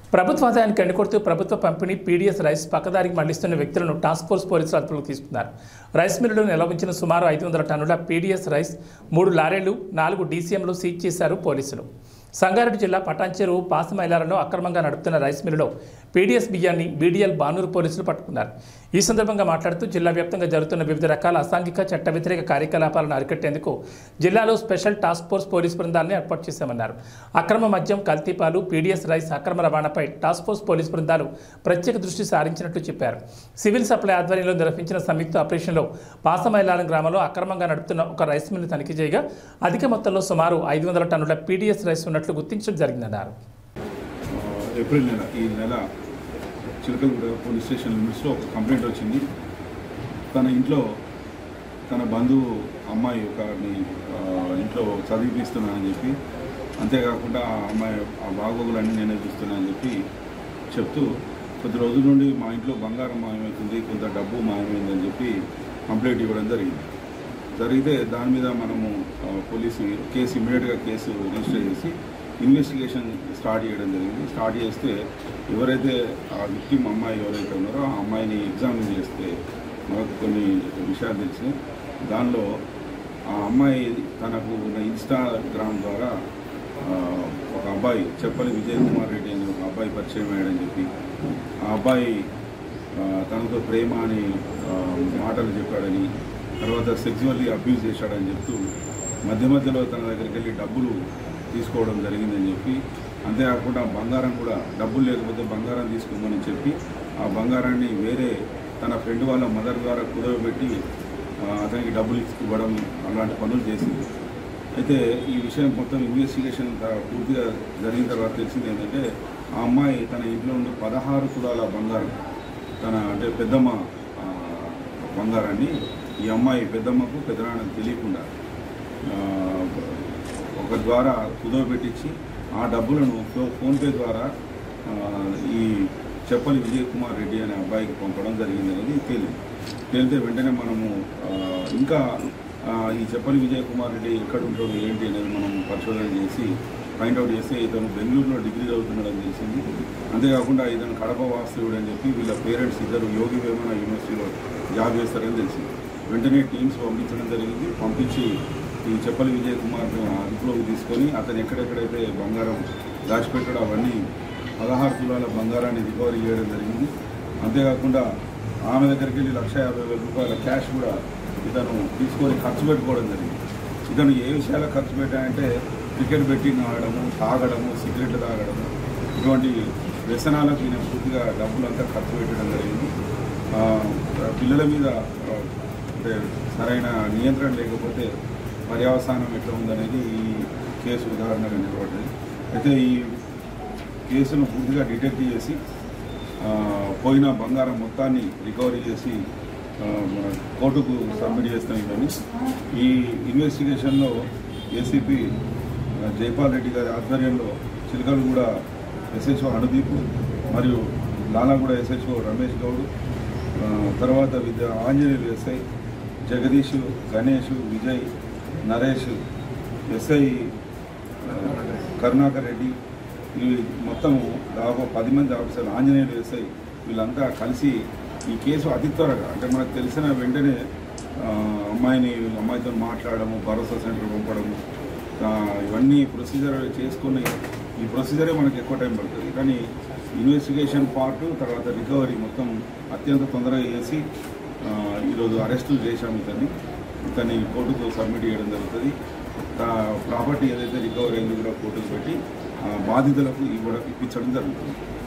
ప్రభుత్వ ఆదాయానికి ఎండకొడుతూ ప్రభుత్వ పంపిణీ పీడీఎస్ రైస్ పక్కదారికి మళ్లిస్తున్న వ్యక్తులను టాస్క్ ఫోర్స్ పోలీసులు అదుపులోకి తీసుకున్నారు. రైస్ మిల్లులో నిల్వ సుమారు 500 టన్నుల పీడీఎస్ రైస్ 3 లారీలు 4 డీసీఎంలు సీజ్ చేశారు పోలీసులు. సంగారెడ్డి జిల్లా పటాన్చెరు పాసమైలాలలో అక్రమంగా నడుపుతున్న రైస్ మిల్లులో పీడీఎస్ బియ్యాన్ని బీడీఎల్ బానూరు పోలీసులు పట్టుకున్నారు. ఈ సందర్భంగా మాట్లాడుతూ జిల్లా వ్యాప్తంగా జరుగుతున్న వివిధ రకాల అసాంఘిక చట్ట వ్యతిరేక కార్యకలాపాలను అరికట్టేందుకు జిల్లాలో స్పెషల్ టాస్క్ ఫోర్స్ పోలీసు బృందాలను ఏర్పాటు చేశామన్నారు. అక్రమ మద్యం, కల్తీపాలు, పీడీఎస్ రైస్ అక్రమ రవాణాపై టాస్క్ ఫోర్స్ పోలీసు బృందాలు ప్రత్యేక దృష్టి సారించినట్లు చెప్పారు. సివిల్ సప్లై ఆధ్వర్యంలో నిర్వహించిన సంయుక్త ఆపరేషన్లో పాసమైలారం గ్రామంలో అక్రమంగా నడుపుతున్న ఒక రైస్ మిల్లు తనిఖీ చేయగా అధిక మొత్తంలో సుమారు 500 టన్నుల పీడీఎస్ రైస్ ఉన్నట్లు గుర్తించడం జరిగిందన్నారు. ఏప్రిల్ నెల చిలకలగూడ పోలీస్ స్టేషన్ లిమిట్స్లో ఒక కంప్లైంట్ వచ్చింది. తన ఇంట్లో తన బంధువు అమ్మాయి ఒకరిని ఇంట్లో చదివిపిస్తున్నానని చెప్పి, అంతేకాకుండా ఆ అమ్మాయి ఆ బాగోగులన్నీ నేనే చూస్తున్నానని చెప్పి చెప్తూ కొద్ది రోజుల నుండి మా ఇంట్లో బంగారం మాయమవుతుంది, కొంత డబ్బు మాయమైందని చెప్పి కంప్లైంట్ ఇవ్వడం జరిగితే దాని మీద మనము పోలీసు ఇమీడియట్గా కేసు రిజిస్టర్ చేసి ఇన్వెస్టిగేషన్ స్టార్ట్ చేయడం జరిగింది. స్టార్ట్ చేస్తే ఎవరైతే ఆ విక్టిమ్ అమ్మాయి ఎవరైతే ఉన్నారో ఆ అమ్మాయిని ఎగ్జామిన్ చేస్తే మనకు కొన్ని విషయాలు తెలిసినాయి. దానిలో ఆ అమ్మాయి తనకు ఉన్న ఇన్స్టాగ్రామ్ ద్వారా ఒక అబ్బాయి చెప్పలి విజయ్ కుమార్ రెడ్డి అని ఒక అబ్బాయి పరిచయం అయ్యాడని చెప్పి, ఆ అబ్బాయి తనతో ప్రేమ అని మాటలు చెప్పాడని, తర్వాత సెక్సువల్లీ అబ్యూజ్ చేశాడని చెప్తూ మధ్యలో తన దగ్గరికి వెళ్ళి డబ్బులు తీసుకోవడం జరిగిందని చెప్పి, అంతేకాకుండా బంగారం కూడా డబ్బులు లేకపోతే బంగారం తీసుకోమని చెప్పి ఆ బంగారాన్ని వేరే తన ఫ్రెండ్ వాళ్ళ మదర్ ద్వారా కుదవబెట్టి అతనికి డబ్బులు ఇవ్వడం అలాంటి పనులు చేసింది. అయితే ఈ విషయం మొత్తం ఇన్వెస్టిగేషన్ పూర్తిగా జరిగిన తర్వాత తెలిసింది ఏంటంటే, ఆ అమ్మాయి తన ఇంట్లో ఉండే 16 తులాల బంగారం, అంటే పెద్దమ్మ బంగారాన్ని ఈ అమ్మాయి పెద్దమ్మకు పెద్దనాన్నకు తెలియకుండా ఒక ద్వారా కుదవబెట్టించి ఆ డబ్బులను ఫోన్పే ద్వారా ఈ చెప్పలి విజయ్ కుమార్ రెడ్డి అనే అబ్బాయికి పంపడం జరిగిందనేది తేలితే వెంటనే మనము ఇంకా ఈ చెప్పలి విజయ్ కుమార్ రెడ్డి ఎక్కడ ఉంటాడు ఏంటి అనేది మనం పరిశోధన చేసి ఫైండ్అవుట్ చేస్తే ఇతను బెంగళూరులో డిగ్రీ చదువుతున్నాడని తెలిసింది. అంతేకాకుండా ఇతను కడప వాస్తవుడు అని చెప్పి వీళ్ళ పేరెంట్స్ ఇద్దరు యోగి వేమన యూనివర్సిటీలో జాబ్ చేస్తారని తెలిసింది. వెంటనే టీమ్స్ పంపించడం జరిగింది. పంపించి ఈ చెప్పలి విజయ్ కుమార్ని అదుపులోకి తీసుకొని అతను ఎక్కడెక్కడైతే బంగారం దాచిపెట్టాడో అవన్నీ 16 తులాల బంగారాన్ని రికవరీ చేయడం జరిగింది. అంతేకాకుండా ఆమె దగ్గరికి వెళ్ళి 1,50,000 రూపాయల క్యాష్ కూడా ఇతను తీసుకొని ఖర్చు పెట్టుకోవడం జరిగింది. ఇతను ఏ విషయాల్లో ఖర్చు పెట్టాడంటే క్రికెట్ బెట్టింగ్ ఆడడము, తాగడము, సిగరెట్లు తాగడము, ఇటువంటి వ్యసనాలకు ఈయన పూర్తిగా డబ్బులంతా ఖర్చు పెట్టడం జరిగింది. పిల్లల మీద అంటే సరైన నియంత్రణ లేకపోతే పర్యవసానం ఎట్లా ఉందనేది ఈ కేసు ఉదాహరణగా నిలబడ్డది. అయితే ఈ కేసును పూర్తిగా డిటెక్ట్ చేసి పోయిన బంగారం మొత్తాన్ని రికవరీ చేసి కోర్టుకు సబ్మిట్ చేస్తాం. ఇవన్నీ ఈ ఇన్వెస్టిగేషన్లో ఏసీపీ జైపాల్ రెడ్డి గారి ఆధ్వర్యంలో చిలకలగూడ ఎస్హెచ్ఓ అనుదీప్ మరియు లాలాగూడ ఎస్హెచ్ఓ రమేష్ గౌడ్, తర్వాత ఆంజనేయులు ఎస్ఐ జగదీష్, గణేష్, విజయ్, నరేష్, ఎస్ఐ కరుణాకర్ రెడ్డి, ఇవి మొత్తము దాదాపు 10 మంది ఆఫీసర్లు, ఆంజనేయులు ఎస్ఐ, వీళ్ళంతా కలిసి ఈ కేసు అతి త్వరగా అంటే మనకు తెలిసిన వెంటనే అమ్మాయితో మాట్లాడము, భరోసా సెంటర్ పంపడము, ఇవన్నీ ప్రొసీజర్ చేసుకుని ఈ ప్రొసీజరే మనకు ఎక్కువ టైం పడుతుంది. కానీ ఇన్వెస్టిగేషన్ పార్టు తర్వాత రికవరీ మొత్తం అత్యంత తొందరగా చేసి ఈరోజు అరెస్టులు చేశాము. ఇతన్ని కోర్టుకు సబ్మిట్ చేయడం జరుగుతుంది. ప్రాపర్టీ ఏదైతే రికవరీ అయింది కూడా కోర్టుకు పెట్టి బాధితులకు ఇప్పించడం జరుగుతుంది.